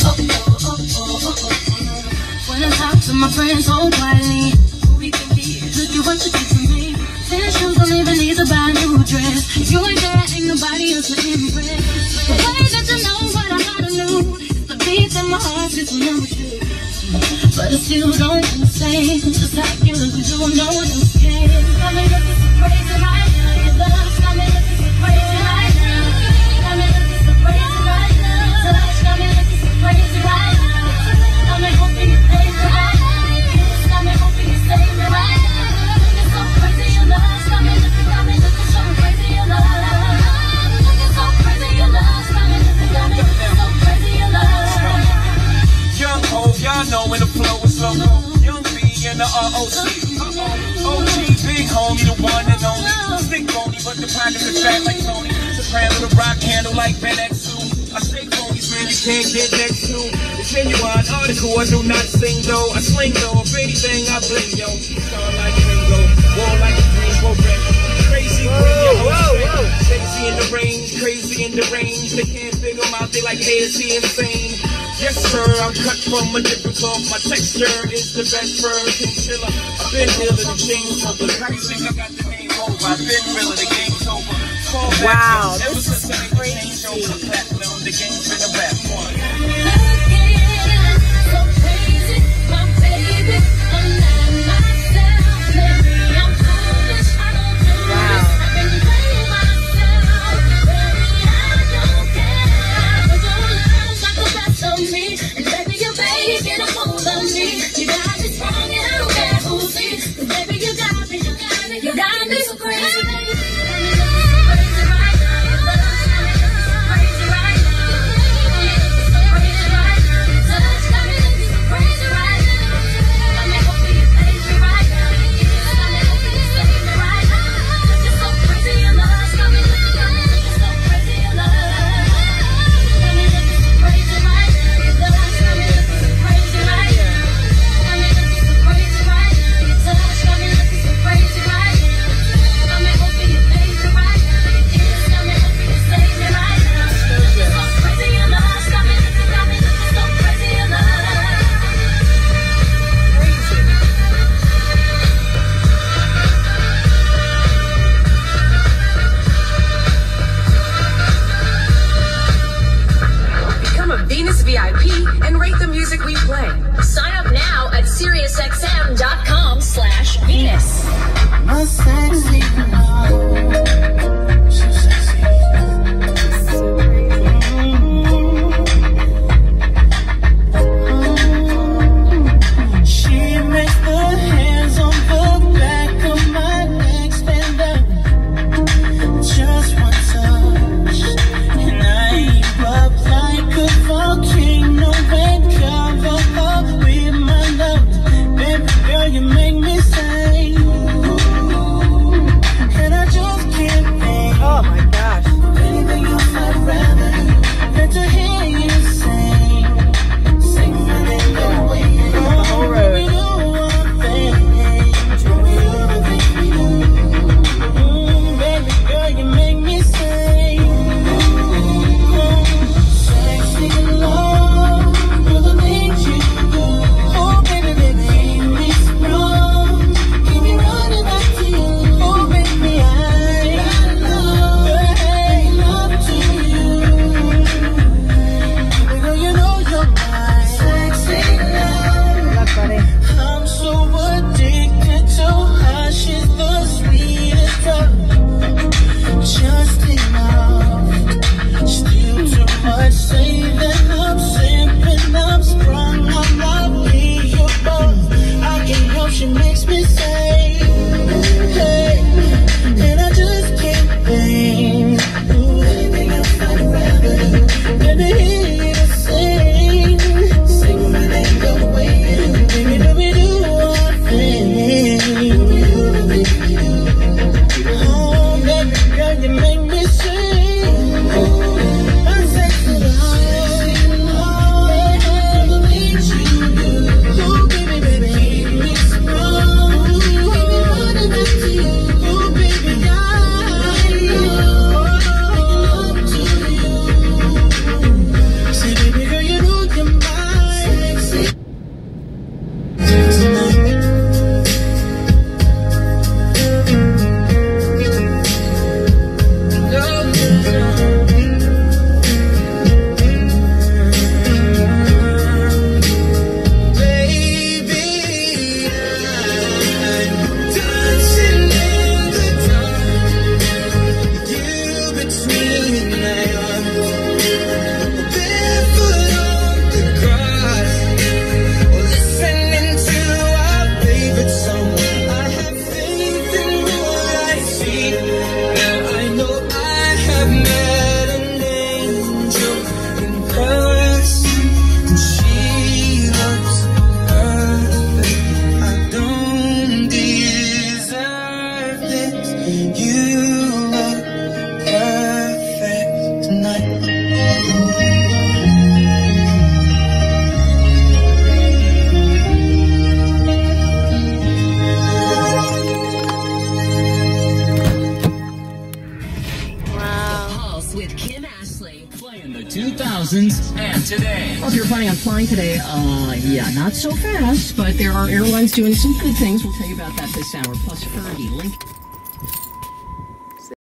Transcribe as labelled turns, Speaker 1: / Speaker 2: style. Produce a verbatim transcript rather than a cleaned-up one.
Speaker 1: Oh, oh, oh, oh, oh, oh. When I talk to my friends so quietly, who we can be? Look at what you did to me. Tennis shoes don't even need to buy a new dress. If you ain't there, ain't nobody else to impress. The way that you know what I gotta do is the beat in my heart is when I'm with you. But I still don't understand just how you look, you don't know what else can. Got me looking so crazy right now. Your love got me looking so crazy right now. Got me looking so crazy right now. Your touch got me looking so crazy right now. Got me hoping you save me right now. Got me hoping you save me right now. Looking so crazy, your love got me looking, got me looking so crazy, your love. Looking so crazy, your love got me looking, got me looking so crazy, your love.
Speaker 2: Young Hov, y'all know when the flow is loco. Young B and the R O C. O G, big homie, the one and only. Stick bony, but the pockets are fat like Tony. Soprano, the rock handle like Ben X two. I say phonies, man, you can't get next to. The genuine article, I do not sing though. I sling though, if anything, I bling yo. Star like Ringo, war like a green red. Crazy, whoa, whoa, whoa. Crazy in the range, crazy in the range. They can't figure him out, they like, hey, is he insane? Yes, sir, I'm cut from a different cloth. My texture is the best fur chinchilla. I've been here to the game's over. How do you think I got the name over? I've been real, the game's over. Fall
Speaker 3: wow,
Speaker 2: back,
Speaker 3: this is crazy.
Speaker 2: over the platinum, the game's been a rap one.
Speaker 1: So crazy, my baby. I'm not myself, baby. I'm foolish, I don't do this. I can play myself, baby. I don't care. But your love's like the best of me. And baby, your baby get a hold of me. You got me strong and I don't care who sees. Cause baby, you got me, you got me, you got me so crazy, baby.
Speaker 4: Venus V I P and rate the music we play. Sign up now at Sirius X M dot com slash Venus.
Speaker 1: My sexy so sexy. Mm-hmm. She makes the hands on the back of my neck stand up. Just one touch, and I erupt like a volcano and cover up with my love. Baby girl, you make me say, ooh, and I just can't
Speaker 3: In the two thousands and today.
Speaker 5: Well, if you're planning on flying today, uh, yeah, not so fast, but there are airlines doing some good things. We'll tell you about that this hour. Plus, Fergie, Link.